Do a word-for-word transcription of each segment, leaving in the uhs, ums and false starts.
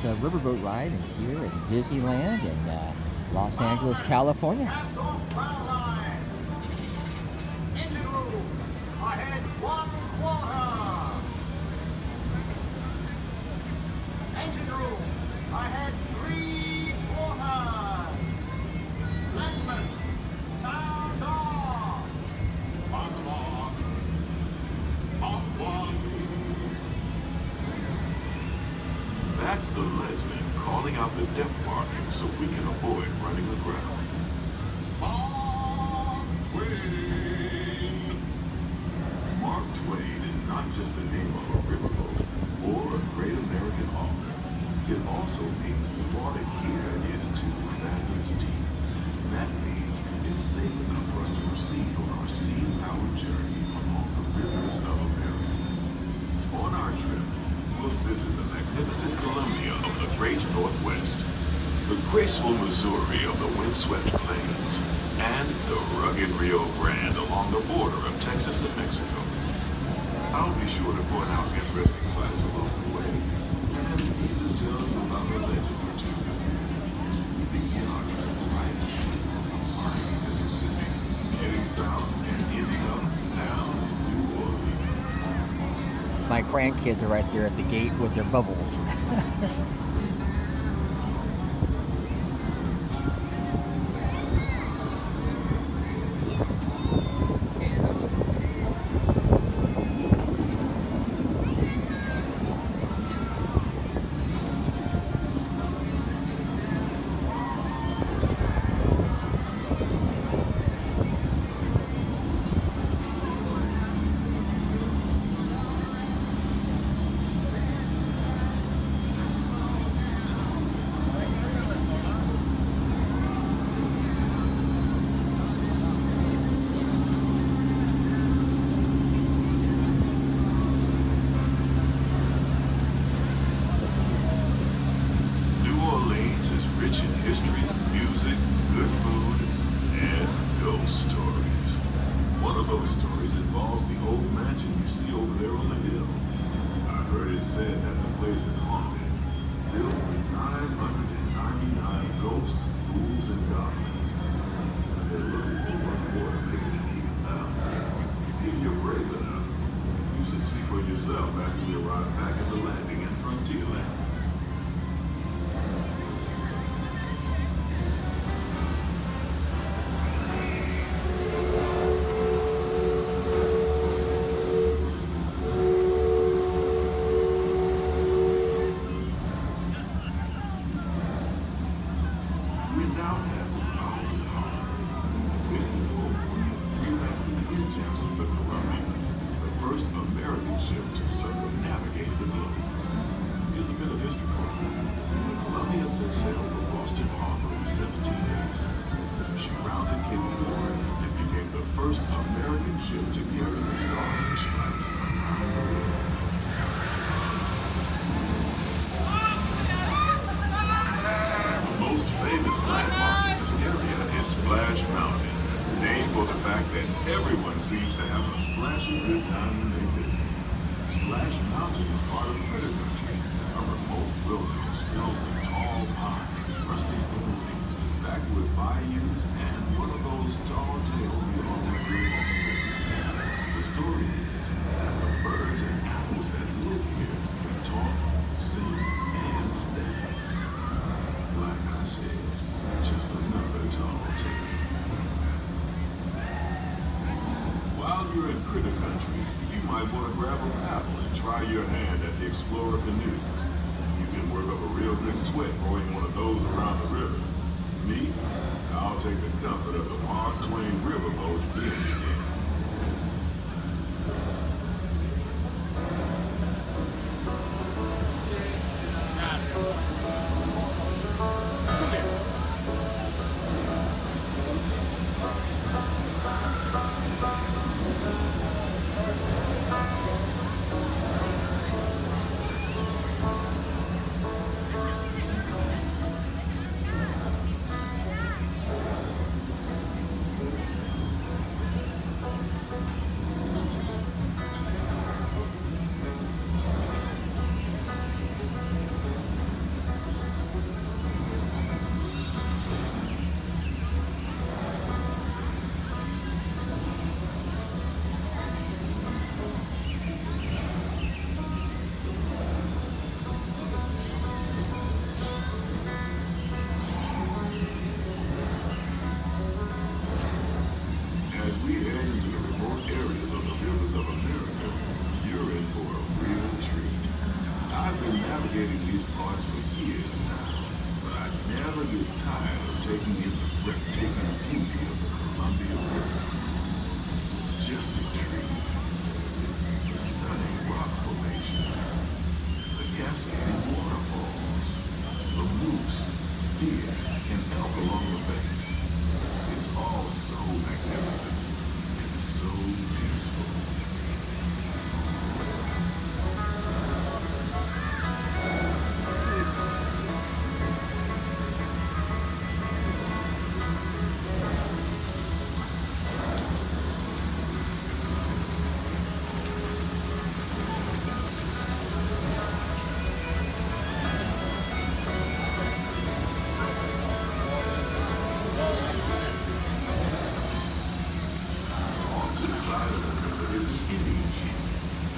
uh, riverboat ride here at Disneyland in uh, Los Angeles, California. That's the leadsman calling out the depth marking so we can avoid running aground. Mark Twain! Mark Twain is not just the name of a riverboat or a great American author. It also means the water here is two fathoms deep. That means it's safe enough for us to proceed on our steam-powered journey along the rivers of America. On our trip, we'll visit the magnificent Columbia of the Great Northwest, the graceful Missouri of the windswept plains, and the rugged Rio Grande along the border of Texas and Mexico. I'll be sure to point out interesting sights along the way, and even tell you about a legend or two. We begin our trip right from Harvey, Mississippi, heading south and ending up down New Orleans. My grandkids are right there at the gate with their bubbles. Splash Mountain, named for the fact that everyone seems to have a splashing good time when they visit. Splash Mountain is part of Critter Country, a remote wilderness filled with tall pines, rustic buildings, backward bayous, and one of those tall tales we all agree on. The story is that the birds and animals that live here can talk, sing, and dance. Like I said, just another tall tale. While you're in Critter Country, you might want to grab a paddle and try your hand at the Explorer canoes. You can work up a real good sweat rowing one of those around the river. Me, I'll take the comfort of the Mark Twain riverboat in again.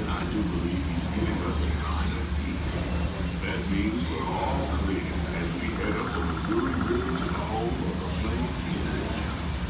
I do believe he's giving us a sign of peace. That means we're all clear as we head up the Missouri River to the home of the Flames University.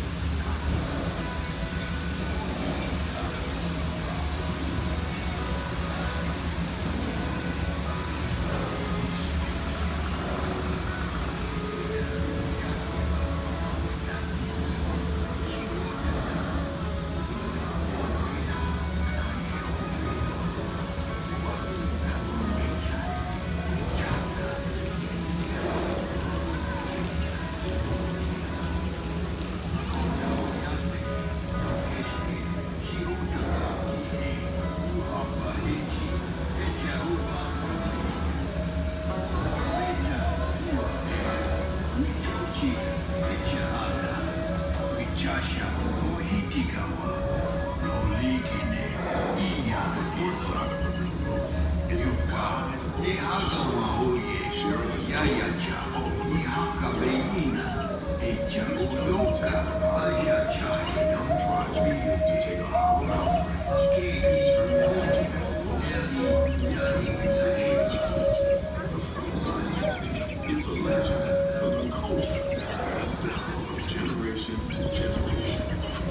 It's a legend, but a culture passed down from generation to generation.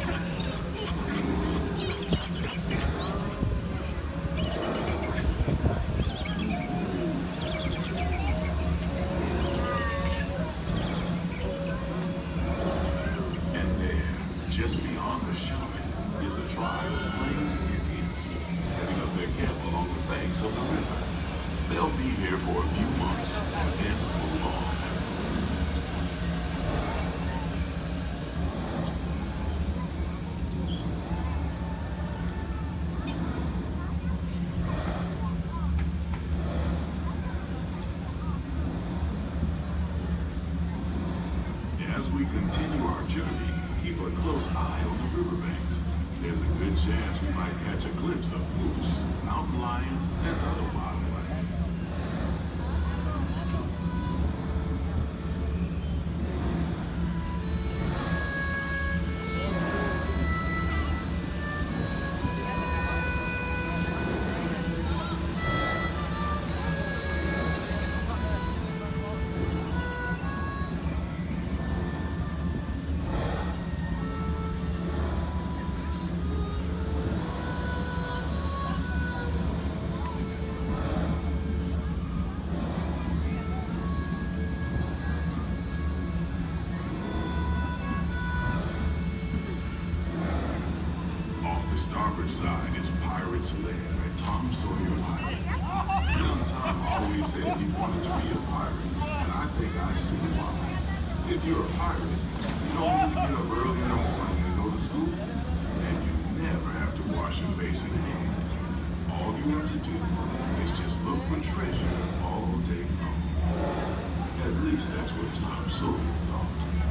And there, just beyond the shaman, is a tribe of Plains Indians setting up their camp along the banks of the river. They'll be here for a few months and then move on. As we continue our journey, keep a close eye on the riverbanks. There's a good chance we might catch a glimpse of moose, mountain lions, and other wildlife. Starboard side is Pirate's Lair at Tom Sawyer Island. Young Tom always said he wanted to be a pirate, and I think I see why. If you're a pirate, you don't need to get up early in the morning and go to school, and you never have to wash your face and hands. All you have to do is just look for treasure all day long. At least that's what Tom Sawyer thought.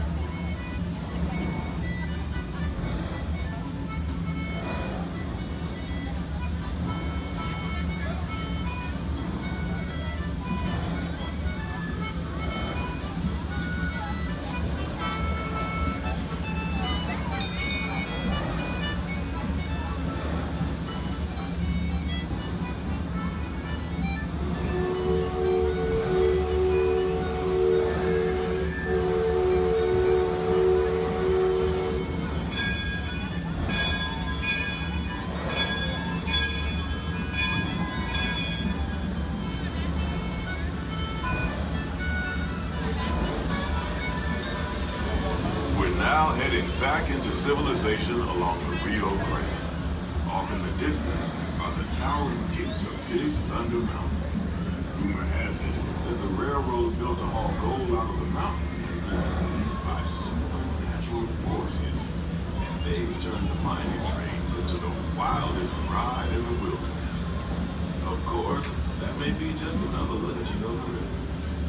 Now heading back into civilization along the Rio Grande. Off in the distance are the towering peaks of Big Thunder Mountain. Rumor has it that the railroad built to haul gold out of the mountain has been seized by supernatural forces, and they've turned the mining trains into the wildest ride in the wilderness. Of course, that may be just another legend of the river.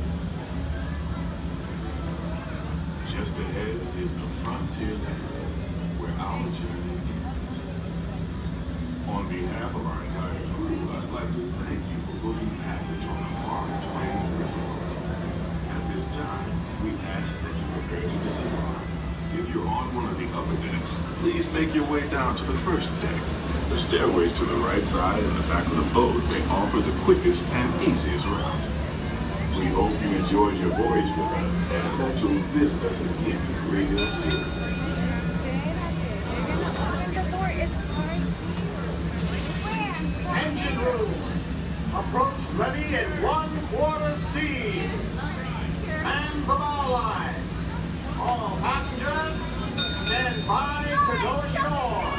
Just ahead is the frontier land, where our journey ends. On behalf of our entire crew, I'd like to thank you for booking passage on the Mark Twain River. At this time, we ask that you prepare to disembark. If you're on one of the upper decks, please make your way down to the first deck. The stairways to the right side and the back of the boat may offer the quickest and easiest route. We hope you enjoyed your voyage with us and that you'll visit us again real soon. Engine room. Approach ready at one quarter steam. Man the bow line. All passengers, stand by to go ashore.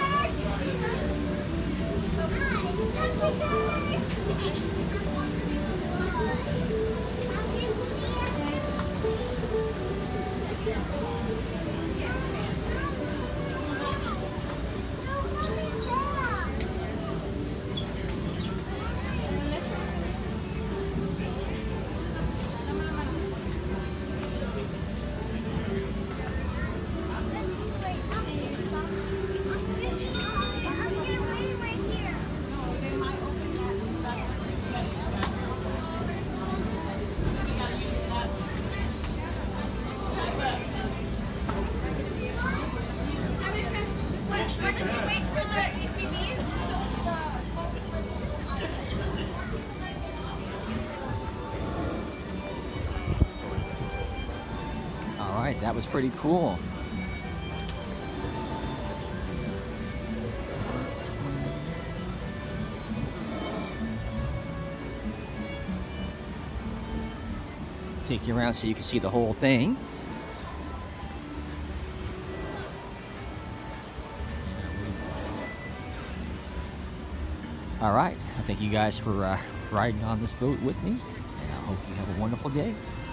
Alright, that was pretty cool. Take you around so you can see the whole thing. Alright, I thank you guys for uh, riding on this boat with me, and I hope you have a wonderful day.